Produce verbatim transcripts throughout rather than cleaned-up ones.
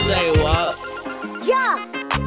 Say what? Yeah.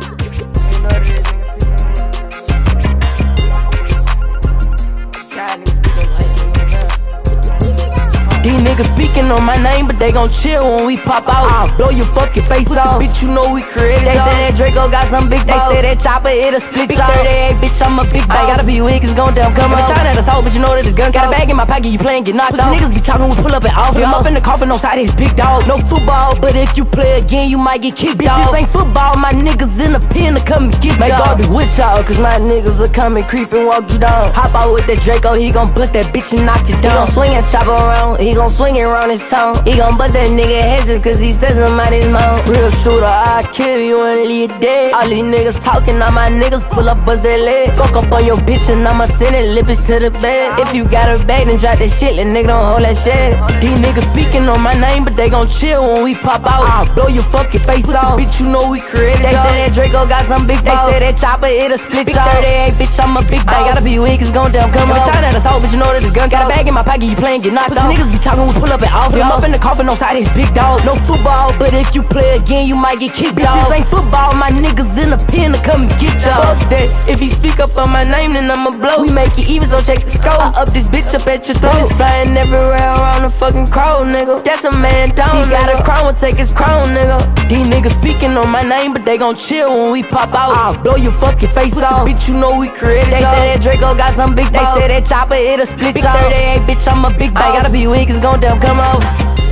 These niggas speaking on my name, but they gon' chill when we pop out. I'll blow your fucking face off. Bitch, you know we created. They say that Draco got some big balls. They say that chopper, it'll split big thirty-eight, bitch, I'm a big boss. Gotta be weak, it's gon' damn come out. Every time that it's out, but you know that it's gun. Got a bag in my pocket, you playin', get knocked out. Niggas be talking, we pull up and off. I'm up in the coffin, on side, it's big dog. No football, but if you play again, you might get kicked out. This ain't football, my niggas in the pen to come and get y'all. May God be with y'all, cause my niggas will come and creep and walk you down. Hop out with that Draco, he gon' bust that bitch and knock you down. He gon' swing and chop around, he gon' swing it around his tongue. He gon' bust that nigga head just cause he says I'm out his mouth. Real shooter, I kill you and leave you dead. All these niggas talking, all my niggas pull up, bust their leg. Fuck up on your bitch and I'ma send it lippage to the bed. If you got a bag, then drop that shit, let nigga don't hold that shit. These niggas speaking on my name, but they gon' chill when we pop out. I'll blow your fucking face off. Bitch, you know we created. They say that Draco got some big balls. They say that chopper, it'll split big thirty-eight, bitch, I'm a big boss. Gotta be weak, it's gon' damn come out. Every time that it's out, but you know that it's gun. Got a bag in my pocket, you playin', get knocked out. Niggas be talking, we pull up and off. I'm up in the coffin, on side, it's big dog. No football, but if you play again, you might get kicked out. This ain't football, my niggas in the pen to come and get y'all. Fuck that, if he speak up on my name, then I'ma blow. We make it even, so check the scope. I up this bitch up at your throat. It's flying everywhere around the fucking crow, nigga. That's a man down, he got a crown, we'll take his crown, nigga. These niggas speaking on my name, but they gon' chill when we pop out. I'll blow your fucking face off. Bitch, you know we created. They say that Draco got some big balls. They say that chopper, it'll split big thirty-eight, bitch, I'm a big boss. Gotta be weak, it's gon' damn come out.